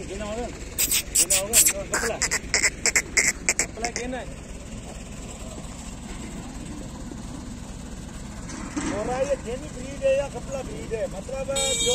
कपला घेना है और ये जेनी ब्रीड है या कपला ब्रीड है मतलब